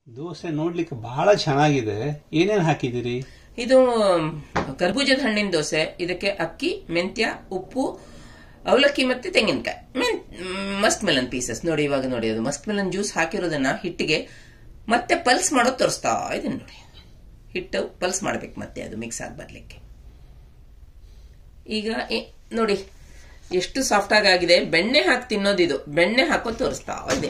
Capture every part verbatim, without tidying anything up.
ದೋಸೆ ನೋಡ್ಲಿಕ್ಕೆ ಬಹಳ ಚೆನ್ನಾಗಿದೆ. ಏನೇನು ಹಾಕಿದಿರಿ? ಇದು ಕರ್ಬೂಜದ ಹಣ್ಣಿನ ದೋಸೆ. ಇದಕ್ಕೆ ಅಕ್ಕಿ, ಮೆಂತ್ಯ, ಉಪ್ಪು, ಅವಲಕ್ಕಿ ಮತ್ತೆ ತೆಂಗಿನಕಾಯಿ, ಮಸ್ಕ್ ಮೆಲನ್ ಪೀಸಸ್. ನೋಡಿ ಇವಾಗ ನೋಡಿ ಅದು ಮಸ್ಕ್ ಮೆಲನ್ ಜ್ಯೂಸ್ ಹಾಕಿರೋದನ್ನ ಹಿಟ್ಟಿಗೆ ಮತ್ತೆ ಪಲ್ಸ್ ಮಾಡೋದು ತೋರಿಸ್ತಾ ಇದೀನಿ ನೋಡಿ. ಹಿಟ್ಟು ಪಲ್ಸ್ ಮಾಡ್ಬೇಕು ಮತ್ತೆ ಅದು ಮಿಕ್ಸ್ ಆಗಿ ಬರ್ಲಿಕ್ಕೆ. ಈಗ ನೋಡಿ ಎಷ್ಟು ಸಾಫ್ಟ್ ಆಗಿದೆ. ಬೆಣ್ಣೆ ಹಾಕಿ ತಿನ್ನೋದಿದು. ಬೆಣ್ಣೆ ಹಾಕೋದು ತೋರಿಸ್ತಾ ಇದೆ.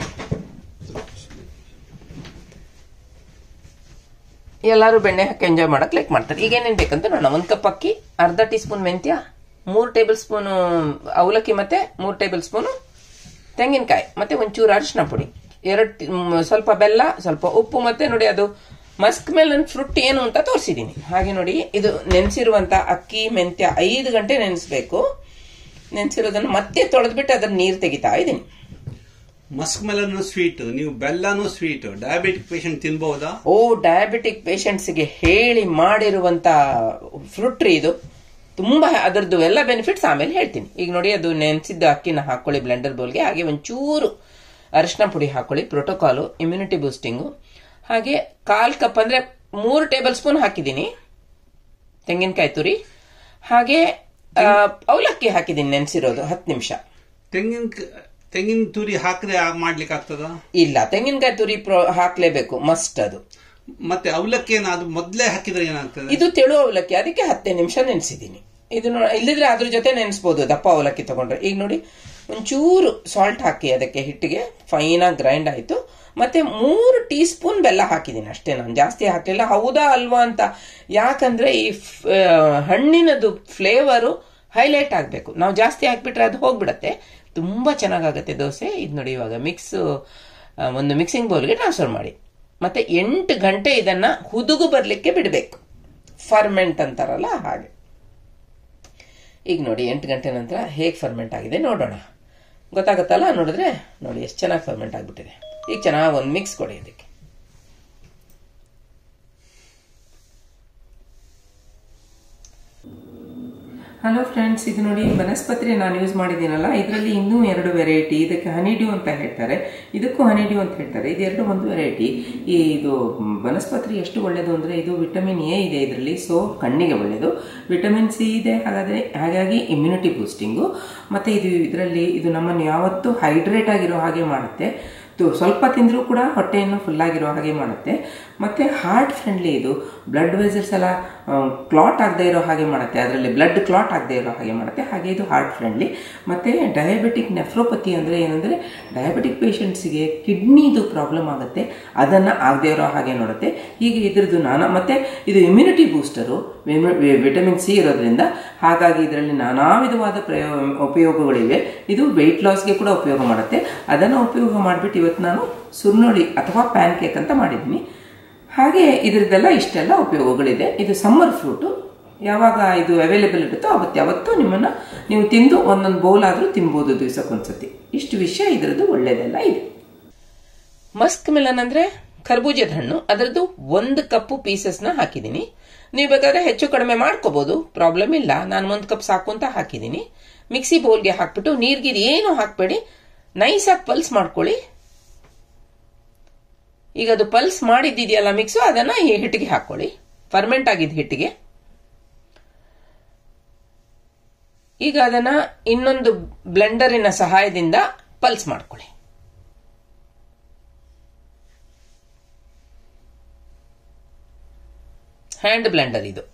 ಎಲ್ಲರೂ ಬೆಣ್ಣೆ ಹಾಕಿ ಎಂಜಾಯ್ ಮಾಡಕ್ ಲೈಕ್ ಮಾಡ್ತಾರೆ. ಈಗ ಏನೇನ್ ಬೇಕಂತ ನೋಡೋಣ. ಒಂದ್ ಕಪ್ ಅಕ್ಕಿ, ಅರ್ಧ ಟೀ ಸ್ಪೂನ್ ಮೆಂತ್ಯ, ಮೂರ್ ಟೇಬಲ್ ಸ್ಪೂನ್ ಅವಲಕ್ಕಿ ಮತ್ತೆ ಮೂರ್ ಟೇಬಲ್ ಸ್ಪೂನ್ ತೆಂಗಿನಕಾಯಿ, ಮತ್ತೆ ಒಂಚೂರು ಅರಿಶಿನ ಪುಡಿ, ಎರಡು ಸ್ವಲ್ಪ ಬೆಲ್ಲ, ಸ್ವಲ್ಪ ಉಪ್ಪು, ಮತ್ತೆ ನೋಡಿ ಅದು ಮಸ್ಕ್ ಮೆಲನ್ ಫ್ರೂಟ್ ಏನು ಅಂತ ತೋರಿಸಿದೀನಿ. ಹಾಗೆ ನೋಡಿ ಇದು ನೆನೆಸಿರುವಂತ ಅಕ್ಕಿ ಮೆಂತ್ಯ ಐದು ಗಂಟೆ ನೆನೆಸ್ಬೇಕು. ನೆನೆಸಿರೋದನ್ನ ಮತ್ತೆ ತೊಳೆದ್ಬಿಟ್ಟು ಅದ್ರ ನೀರು ತೆಗಿತಾ ಇದೀನಿ. ಮಸ್ಕ್ ಮೆಲನ್ ಸ್ವೀಟ್, ನೀವು ಬೆಲ್ಲನೂ ಸ್ವೀಟ್, ಡಯಾಬಿಟಿಕ್ ಪೇಷಂಟ್ ತಿನ್ಬಹುದಾ? ಓ, ಡಯಾಬಿಟಿಕ್ ಪೇಷಂಟ್ಸ್ಗೆ ಹೇಳಿ ಮಾಡಿರುವಂತ ಫ್ರೂಟ್ ರೀ ಇದು. ತುಂಬಾ ಅದರದ್ದು ಎಲ್ಲ ಬೆನಿಫಿಟ್ಸ್ ಆಮೇಲೆ ಹೇಳ್ತೀನಿ. ಈಗ ನೋಡಿ ಅದು ನೆನೆಸಿದ್ದ ಅಕ್ಕಿನ ಹಾಕೊಳ್ಳಿ ಬ್ಲೆಂಡರ್ ಬೌಲ್ಗೆ. ಹಾಗೆ ಒಂಚೂರು ಅರಿಶಿನ ಪುಡಿ ಹಾಕೊಳ್ಳಿ, ಪ್ರೋಟೋಕಾಲು, ಇಮ್ಯುನಿಟಿ ಬೂಸ್ಟಿಂಗು. ಹಾಗೆ ಕಾಲ್ ಕಪ್ ಅಂದ್ರೆ ಮೂರು ಟೇಬಲ್ ಸ್ಪೂನ್ ಹಾಕಿದ್ದೀನಿ ತೆಂಗಿನಕಾಯಿ ತುರಿ. ಹಾಗೆ ಅವಲಕ್ಕಿ ಹಾಕಿದ್ದೀನಿ ನೆನೆಸಿರೋದು ಹತ್ತು ನಿಮಿಷ. ತೆಂಗಿನ ತೆಂಗಿನ ತುರಿ ಹಾಕಿದ್ರೆ ಮಾಡ್ಲಿಕ್ಕೆ ಆಗ್ತದ? ಇಲ್ಲ, ತೆಂಗಿನಕಾಯಿ ತುರಿ ಹಾಕ್ಲೇಬೇಕು, ಮಸ್ಟ್ ಅದು. ಮತ್ತೆ ಅವಲಕ್ಕಿ ಏನಾದ್ರು ಮೊದ್ಲೇ ಹಾಕಿದ್ರೆ ಏನಾಗ್ತದೆ? ಇದು ತೆಳು ಅವಲಕ್ಕಿ, ಅದಕ್ಕೆ ಹತ್ತೇ ನಿಮಿಷ ನೆನೆಸಿದ್ದೀನಿ. ಇದು ಇಲ್ಲದಿದ್ರೆ ಅದ್ರ ಜೊತೆ ನೆನೆಸಬಹುದು ದಪ್ಪ ಅವಲಕ್ಕಿ ತಗೊಂಡ್ರೆ. ಈಗ ನೋಡಿ ಒಂಚೂರು ಸಾಲ್ಟ್ ಹಾಕಿ ಅದಕ್ಕೆ ಹಿಟ್ಟಿಗೆ ಫೈನ್ ಆಗಿ ಗ್ರೈಂಡ್ ಆಯ್ತು. ಮತ್ತೆ ಮೂರು ಟೀ ಸ್ಪೂನ್ ಬೆಲ್ಲ ಹಾಕಿದ್ದೀನಿ ಅಷ್ಟೇ, ನಾನು ಜಾಸ್ತಿ ಹಾಕಲಿಲ್ಲ. ಹೌದಾ ಅಲ್ವಾ ಅಂತ, ಯಾಕಂದ್ರೆ ಈ ಹಣ್ಣಿನದು ಫ್ಲೇವರು ಹೈಲೈಟ್ ಆಗಬೇಕು. ನಾವು ಜಾಸ್ತಿ ಹಾಕ್ಬಿಟ್ರೆ ಅದು ಹೋಗ್ಬಿಡತ್ತೆ. ತುಂಬಾ ಚೆನ್ನಾಗಾಗತ್ತೆ ದೋಸೆ. ಇದು ನೋಡಿ ಇವಾಗ ಮಿಕ್ಸ್ ಒಂದು ಮಿಕ್ಸಿಂಗ್ ಬೌಲ್ಗೆ ಟ್ರಾನ್ಸ್ಫರ್ ಮಾಡಿ. ಮತ್ತೆ ಎಂಟು ಗಂಟೆ ಇದನ್ನ ಹುದುಗು ಬರ್ಲಿಕ್ಕೆ ಬಿಡಬೇಕು. ಫರ್ಮೆಂಟ್ ಅಂತಾರಲ್ಲ ಹಾಗೆ. ಈಗ ನೋಡಿ ಎಂಟು ಗಂಟೆ ನಂತರ ಹೇಗೆ ಫರ್ಮೆಂಟ್ ಆಗಿದೆ ನೋಡೋಣ. ಗೊತ್ತಾಗತ್ತಲ್ಲ ನೋಡಿದ್ರೆ. ನೋಡಿ ಎಷ್ಟು ಚೆನ್ನಾಗಿ ಫರ್ಮೆಂಟ್ ಆಗ್ಬಿಟ್ಟಿದೆ. ಈಗ ಚೆನ್ನಾಗಿ ಒಂದು ಮಿಕ್ಸ್ ಕೊಡಿ ಅದಕ್ಕೆ. ಹಲೋ ಫ್ರೆಂಡ್ಸ್, ಇದು ನೋಡಿ ಬನಸ್ಪತ್ರೆ ನಾನು ಯೂಸ್ ಮಾಡಿದ್ದೀನಲ್ಲ, ಇದರಲ್ಲಿ ಇನ್ನೂ ಎರಡು ವೆರೈಟಿ. ಇದಕ್ಕೆ ಹನಿಡ್ಯೂ ಅಂತ ಹೇಳ್ತಾರೆ, ಇದಕ್ಕೂ ಹನಿಡ್ಯೂ ಅಂತ ಹೇಳ್ತಾರೆ. ಇದೆರಡು ಒಂದು ವೆರೈಟಿ. ಈ ಇದು ಬನಸ್ಪತ್ರೆ ಎಷ್ಟು ಒಳ್ಳೆಯದು ಅಂದರೆ ಇದು ವಿಟಮಿನ್ ಎ ಇದೆ ಇದರಲ್ಲಿ, ಸೊ ಕಣ್ಣಿಗೆ ಒಳ್ಳೆಯದು. ವಿಟಮಿನ್ ಸಿ ಇದೆ, ಹಾಗಾದರೆ ಹಾಗಾಗಿ ಇಮ್ಯುನಿಟಿ ಬೂಸ್ಟಿಂಗು. ಮತ್ತು ಇದು ಇದರಲ್ಲಿ ಇದು ನಮ್ಮನ್ನು ಯಾವತ್ತೂ ಹೈಡ್ರೇಟ್ ಆಗಿರೋ ಹಾಗೆ ಮಾಡುತ್ತೆ. ಸ್ವಲ್ಪ ತಿಂದರೂ ಕೂಡ ಹೊಟ್ಟೆಯನ್ನು ಫುಲ್ಲಾಗಿರೋ ಹಾಗೆ ಮಾಡುತ್ತೆ. ಮತ್ತು ಹಾರ್ಟ್ ಫ್ರೆಂಡ್ಲಿ ಇದು. ಬ್ಲಡ್ ವೆಸಲ್ಸ್ ಎಲ್ಲ ಕ್ಲಾಟ್ ಆಗದೆ ಇರೋ ಹಾಗೆ ಮಾಡುತ್ತೆ, ಅದರಲ್ಲಿ ಬ್ಲಡ್ ಕ್ಲಾಟ್ ಆಗದೆ ಇರೋ ಹಾಗೆ ಮಾಡುತ್ತೆ. ಹಾಗೆ ಇದು ಹಾರ್ಟ್ ಫ್ರೆಂಡ್ಲಿ. ಮತ್ತು ಡಯಾಬಿಟಿಕ್ ನೆಫ್ರೋಪತಿ ಅಂದರೆ ಏನಂದರೆ ಡಯಾಬಿಟಿಕ್ ಪೇಷಂಟ್ಸಿಗೆ ಕಿಡ್ನಿದು ಪ್ರಾಬ್ಲಮ್ ಆಗುತ್ತೆ, ಅದನ್ನು ಆಗದೆ ಇರೋ ಹಾಗೆ ನೋಡುತ್ತೆ. ಹೀಗೆ ಇದ್ರದ್ದು ನಾನಾ. ಮತ್ತು ಇದು ಇಮ್ಯುನಿಟಿ ಬೂಸ್ಟರು, ವಿಟಮಿನ್ ಸಿ ಇರೋದ್ರಿಂದ. ಹಾಗಾಗಿ ಇದರಲ್ಲಿ ನಾನಾ ವಿಧವಾದ ಪ್ರಯೋ ಉಪಯೋಗಗಳಿವೆ. ಇದು ವೆಯ್ಟ್ ಲಾಸ್ಗೆ ಕೂಡ ಉಪಯೋಗ ಮಾಡುತ್ತೆ. ಅದನ್ನು ಉಪಯೋಗ ಮಾಡಿಬಿಟ್ಟು ಇವತ್ತು ನಾನು ಸುರ್ನೊಳಿ ಅಥವಾ ಪ್ಯಾನ್ ಕೇಕ್ ಅಂತ ಮಾಡಿದ್ದೀನಿ. ಹಾಗೆ ಇದರದ್ದೆಲ್ಲ ಇಷ್ಟೆಲ್ಲ ಉಪಯೋಗಗಳಿದೆ. ಇದು ಸಮ್ಮರ್ ಫ್ರೂಟು. ಯಾವಾಗ ಇದು ಅವೈಲೇಬಲ್ ಇರುತ್ತೋ ಅವತ್ತು ಯಾವತ್ತೂ ನಿಮ್ಮನ್ನು ನೀವು ತಿಂದು ಒಂದೊಂದು ಬೌಲ್ ಆದರೂ ತಿನ್ಬೋದು ದಿವಸಕ್ಕೊಂದ್ಸತಿ. ಇಷ್ಟು ವಿಷಯ ಇದರದ್ದು ಒಳ್ಳೆಯದೆಲ್ಲ ಇದೆ. ಮಸ್ಕ್ ಮೆಲನ್ ಅಂದರೆ ಕರ್ಬೂಜದ ಹಣ್ಣು, ಅದರದ್ದು ಒಂದು ಕಪ್ಪು ಪೀಸಸ್ನ ಹಾಕಿದ್ದೀನಿ. ನೀವು ಬೇಕಾದ್ರೆ ಹೆಚ್ಚು ಕಡಿಮೆ ಮಾಡ್ಕೋಬಹುದು, ಪ್ರಾಬ್ಲಮ್ ಇಲ್ಲ. ನಾನು ಒಂದು ಕಪ್ ಸಾಕು ಅಂತ ಹಾಕಿದ್ದೀನಿ. ಮಿಕ್ಸಿ ಬೌಲ್ಗೆ ಹಾಕ್ಬಿಟ್ಟು ನೀರ್ಗೀರು ಏನು ಹಾಕಬೇಡಿ, ನೈಸಾಗಿ ಪಲ್ಸ್ ಮಾಡ್ಕೊಳ್ಳಿ. ಈಗ ಅದು ಪಲ್ಸ್ ಮಾಡಿದ್ದಿದೆಯಲ್ಲ ಮಿಕ್ಸು, ಅದನ್ನ ಈ ಹಿಟ್ಟಿಗೆ ಹಾಕೊಳ್ಳಿ, ಫರ್ಮೆಂಟ್ ಆಗಿದ್ದ ಹಿಟ್ಟಿಗೆ. ಈಗ ಅದನ್ನ ಇನ್ನೊಂದು ಬ್ಲೆಂಡರಿನ ಸಹಾಯದಿಂದ ಪಲ್ಸ್ ಮಾಡ್ಕೊಳ್ಳಿ. ಹ್ಯಾಂಡ್ ಬ್ಲೆಂಡರ್ ಇದು.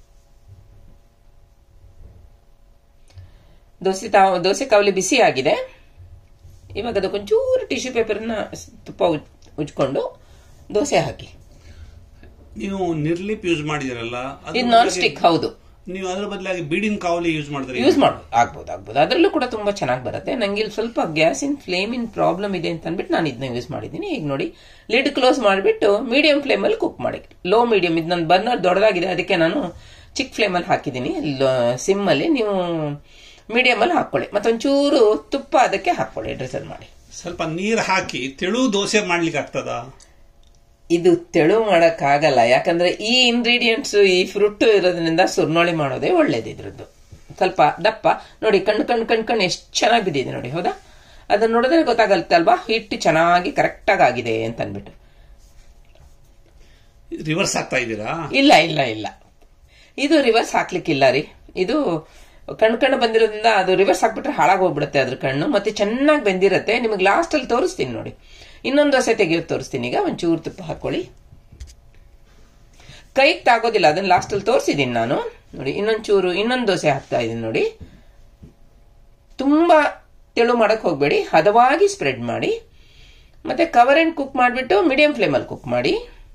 ದೋಸೆ ತಾವು ದೋಸೆ ಕಾವಲಿ ಬಿಸಿ ಆಗಿದೆ. ಇವಾಗ ಅದಕ್ಕೊಂಚೂರು ಟಿಶ್ಯೂ ಪೇಪರ್ನ ತುಪ್ಪ ಉಜ್ಕೊಂಡು ದೋಸೆ ಹಾಕಿ. ನೀವು ನಿರ್ಲಿಪ್ ಯೂಸ್ ಮಾಡಿದಿರಲ್ಲ, ಇದು ನಾನ್ ಸ್ಟಿಕ್. ಹೌದು, ನೀವು ಅದರ ಬದಲಾಗಿ ಬೀಡಿನ ಕಾವಲಿ ಯೂಸ್ ಮಾಡಿದ್ರೆ ಯೂಸ್ ಮಾಡ್ಬೋದು. ಆಗ್ಬೋದು ಆಗ್ಬೋದು ಅದರಲ್ಲೂ ಕೂಡ ತುಂಬಾ ಚೆನ್ನಾಗಿ ಬರುತ್ತೆ. ನಂಗೆ ಇಲ್ಲಿ ಸ್ವಲ್ಪ ಗ್ಯಾಸಿನ ಫ್ಲೇಮಿನ ಪ್ರಾಬ್ಲಮ್ ಇದೆ ಅಂತ ಅಂದ್ಬಿಟ್ಟು ನಾನು ಇದನ್ನ ಯೂಸ್ ಮಾಡಿದ್ದೀನಿ. ಈಗ ನೋಡಿ ಲಿಡ್ ಕ್ಲೋಸ್ ಮಾಡಿಬಿಟ್ಟು ಮೀಡಿಯಂ ಫ್ಲೇಮಲ್ಲಿ ಕುಕ್ ಮಾಡಿ. ಲೋ ಮೀಡಿಯಂ, ಇದು ನನ್ನ ಬರ್ನರ್ ದೊಡ್ಡದಾಗಿದೆ, ಅದಕ್ಕೆ ನಾನು ಚಿಕ್ಕ ಫ್ಲೇಮಲ್ಲಿ ಹಾಕಿದ್ದೀನಿ. ಸಿಮ್ ಅಲ್ಲಿ ನೀವು ಮೀಡಿಯಂ ಅಲ್ಲಿ ಹಾಕೊಳ್ಳಿ. ಮತ್ತೊಂಚೂರು ತುಪ್ಪ ಅದಕ್ಕೆ ಹಾಕೊಳ್ಳಿ, ಡ್ರಿಸಲ್ ಮಾಡಿ. ಸ್ವಲ್ಪ ನೀರು ಹಾಕಿ ತೆಳು ದೋಸೆ ಮಾಡ್ಲಿಕ್ಕೆ ಆಗ್ತದ? ಇದು ತೆಳು ಮಾಡಕ್ ಆಗಲ್ಲ, ಯಾಕಂದ್ರೆ ಈ ಇಂಗ್ರೀಡಿಯೆಂಟ್ಸ್ ಈ ಫ್ರೂಟ್ ಇರೋದ್ರಿಂದ ಸುರ್ನೊಳಿ ಮಾಡೋದೇ ಒಳ್ಳೇದು. ಇದ್ರದ್ದು ಸ್ವಲ್ಪ ದಪ್ಪ ನೋಡಿ, ಕಣ್ಣು ಕಣ್ಣು ಕಣ್ಣು ಕಣ್ಣು ಎಷ್ಟು ಚೆನ್ನಾಗಿ ಬಿದ್ದಿದೆ ನೋಡಿ. ಹೌದಾ? ಅದನ್ನ ನೋಡಿದ್ರೆ ಗೊತ್ತಾಗಲ್ತಲ್ವಾ ಹಿಟ್ಟು ಚೆನ್ನಾಗಿ ಕರೆಕ್ಟಾಗಿ ಆಗಿದೆ ಅಂತ ಅಂದ್ಬಿಟ್ಟು. ರಿವರ್ಸ್ ಆಗ್ತಾ ಇದ್ದೀರಾ? ಇಲ್ಲ ಇಲ್ಲ ಇಲ್ಲ, ಇದು ರಿವರ್ಸ್ ಹಾಕ್ಲಿಕ್ಕಿಲ್ಲ ರೀ. ಇದು ಕಣ್ ಕಣ್ಣು ಬಂದಿರೋದ್ರಿಂದ ಅದು ರಿವರ್ಸ್ ಹಾಕ್ಬಿಟ್ರೆ ಹಾಳಾಗಿ ಹೋಗ್ಬಿಡುತ್ತೆ ಅದ್ರ ಕಣ್ಣು. ಮತ್ತೆ ಚೆನ್ನಾಗಿ ಬೆಂದಿರತ್ತೆ. ನಿಮಗೆ ಲಾಸ್ಟ್ ಅಲ್ಲಿ ತೋರಿಸ್ತೀನಿ ನೋಡಿ. ಇನ್ನೊಂದು ದೋಸೆ ತೆಗೆಯೋದು ತೋರಿಸ್ತೀನಿ. ಈಗ ಒಂಚೂರು ತುಪ್ಪ ಹಾಕೊಳ್ಳಿ. ಕೈಗೆ ತಾಗೋದಿಲ್ಲ, ಅದನ್ನ ಲಾಸ್ಟ್ ಅಲ್ಲಿ ತೋರಿಸಿದೀನಿ ನಾನು ನೋಡಿ. ಇನ್ನೊಂಚೂರು ಇನ್ನೊಂದು ದೋಸೆ ಹಾಕ್ತಾ ಇದೀನಿ ನೋಡಿ. ತುಂಬಾ ತೆಳು ಮಾಡಕ್ ಹೋಗ್ಬೇಡಿ, ಹದವಾಗಿ ಸ್ಪ್ರೆಡ್ ಮಾಡಿ. ಮತ್ತೆ ಕವರ್ ಅಂಡ್ ಕುಕ್ ಮಾಡಿಬಿಟ್ಟು ಮೀಡಿಯಂ ಫ್ಲೇಮಲ್ಲಿ ಕುಕ್ ಮಾಡಿ.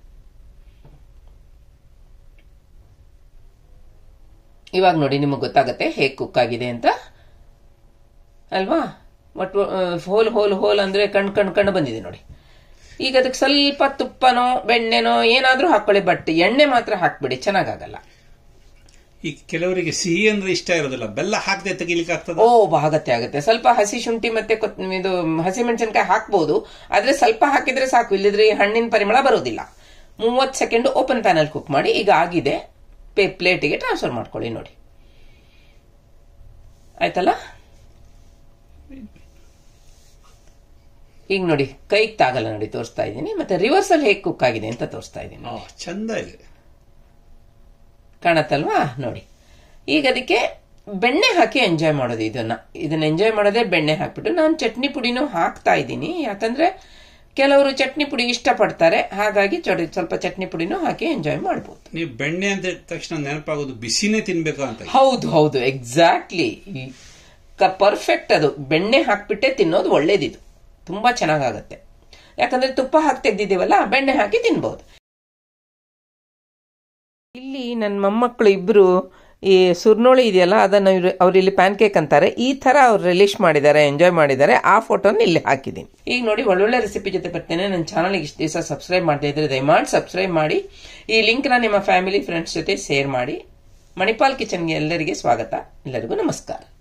ಇವಾಗ ನೋಡಿ ನಿಮಗೆ ಗೊತ್ತಾಗತ್ತೆ ಹೇಗೆ ಕುಕ್ ಆಗಿದೆ ಅಂತ ಅಲ್ವಾ. ಒಟ್ಟು ಹೋಲ್ ಹೋಲ್ ಹೋಲ್ ಅಂದ್ರೆ ಕಣ್ ಕಣ್ ಕಣ್ಣು ಬಂದಿದೆ ನೋಡಿ. ಈಗ ಅದಕ್ಕೆ ಸ್ವಲ್ಪ ತುಪ್ಪನೋ ಬೆಣ್ಣೆನೋ ಏನಾದ್ರೂ ಹಾಕೊಳ್ಳಿ, ಬಟ್ ಎಣ್ಣೆ ಮಾತ್ರ ಹಾಕ್ಬಿಡಿ, ಚೆನ್ನಾಗಾಗಲ್ಲ. ಈ ಕೆಲವರಿಗೆ ಸಿಹಿ ಅಂದ್ರೆ ಇಷ್ಟ ಇರೋದಿಲ್ಲ, ಬೆಲ್ಲ ಹಾಕದೆ ತೆಗಿಲಿಕ್ಕೆ ಆಗ್ತದೆ. ಓ ಆಗತ್ತೆ ಆಗತ್ತೆ. ಸ್ವಲ್ಪ ಹಸಿ ಶುಂಠಿ ಮತ್ತೆ ಇದು ಹಸಿ ಮೆಣಸಿನಕಾಯಿ ಹಾಕ್ಬಹುದು, ಆದ್ರೆ ಸ್ವಲ್ಪ ಹಾಕಿದ್ರೆ ಸಾಕು, ಇಲ್ಲಿದ್ರೆ ಹಣ್ಣಿನ ಪರಿಮಳ ಬರೋದಿಲ್ಲ. ಮೂವತ್ತು ಸೆಕೆಂಡ್ ಓಪನ್ ಪ್ಯಾನಲ್ಲಿ ಕುಕ್ ಮಾಡಿ. ಈಗ ಆಗಿದೆ, ಪ್ಲೇಟಿಗೆ ಟ್ರಾನ್ಸ್ಫರ್ ಮಾಡ್ಕೊಳ್ಳಿ ನೋಡಿ. ಆಯ್ತಲ್ಲ? ಈಗ ನೋಡಿ ಕೈಗೆ ತಾಗಲ್ಲ ನೋಡಿ, ತೋರಿಸ್ತಾ ಇದ್ದೀನಿ. ಮತ್ತೆ ರಿವರ್ಸ್ ಅಲ್ಲಿ ಹೇಗೆ ಕುಕ್ ಆಗಿದೆ ಅಂತ ತೋರಿಸ್ತಾ ಇದ್ದೀನಿ. ಚಂದ ಇದೆ, ಕಾಣತ್ತಲ್ವಾ ನೋಡಿ. ಈಗ ಅದಕ್ಕೆ ಬೆಣ್ಣೆ ಹಾಕಿ ಎಂಜಾಯ್ ಮಾಡೋದು. ಇದನ್ನ ಇದನ್ನ ಎಂಜಾಯ್ ಮಾಡೋದೇ ಬೆಣ್ಣೆ ಹಾಕ್ಬಿಟ್ಟು. ನಾನು ಚಟ್ನಿ ಪುಡಿನೂ ಹಾಕ್ತಾ ಇದ್ದೀನಿ, ಯಾಕಂದ್ರೆ ಕೆಲವರು ಚಟ್ನಿ ಪುಡಿ ಇಷ್ಟಪಡ್ತಾರೆ, ಹಾಗಾಗಿ ಸ್ವಲ್ಪ ಚಟ್ನಿ ಪುಡಿನೂ ಹಾಕಿ ಎಂಜಾಯ್ ಮಾಡಬಹುದು. ನೀವು ಬೆಣ್ಣೆ ಅಂತ ತಕ್ಷಣ ನೆನಪಾಗೋದು ಬಿಸಿನೇ ತಿನ್ಬೇಕು ಅಂತ. ಹೌದು ಹೌದು, ಎಕ್ಸಾಕ್ಟ್ಲಿ ಪರ್ಫೆಕ್ಟ್. ಅದು ಬೆಣ್ಣೆ ಹಾಕ್ಬಿಟ್ಟೆ ತಿನ್ನೋದು ಒಳ್ಳೇದಿದು, ತುಂಬಾ ಚೆನ್ನಾಗಾಗತ್ತೆ. ಯಾಕಂದ್ರೆ ತುಪ್ಪ ಹಾಕಿ ತೆಗ್ದಿದ್ದೀವಲ್ಲ, ಬೆಣ್ಣೆ ಹಾಕಿ ತಿನ್ಬಹುದು. ಇಲ್ಲಿ ನನ್ನ ಮೊಮ್ಮಕ್ಕಳು ಇಬ್ರು ಈ ಸುರ್ನೋಳಿ ಇದೆಯಲ್ಲ, ಅದನ್ನು ಅವ್ರು ಇಲ್ಲಿ ಪ್ಯಾನ್ ಕೇಕ್ ಅಂತಾರೆ, ಈ ತರ ಅವ್ರು ರಿಲೀಸ್ ಮಾಡಿದ್ದಾರೆ, ಎಂಜಾಯ್ ಮಾಡಿದ್ದಾರೆ. ಆ ಫೋಟೋನ ಇಲ್ಲಿ ಹಾಕಿದ್ದೀನಿ. ಈಗ ನೋಡಿ ಒಳ್ಳೊಳ್ಳೆ ರೆಸಿಪಿ ಜೊತೆ ಬರ್ತೇನೆ. ನನ್ನ ಚಾನಲ್ಗೆ ಇಷ್ಟು ದಿವಸ ಸಬ್ಸ್ಕ್ರೈಬ್ ಮಾಡದೇ ಇದ್ರೆ ದಯಮಾಡಿ ಸಬ್ಸ್ಕ್ರೈಬ್ ಮಾಡಿ. ಈ ಲಿಂಕ್ನ ನಿಮ್ಮ ಫ್ಯಾಮಿಲಿ ಫ್ರೆಂಡ್ಸ್ ಜೊತೆ ಶೇರ್ ಮಾಡಿ. ಮಣಿಪಾಲ್ ಕಿಚನ್ಗೆ ಎಲ್ಲರಿಗೆ ಸ್ವಾಗತ. ಎಲ್ಲರಿಗೂ ನಮಸ್ಕಾರ.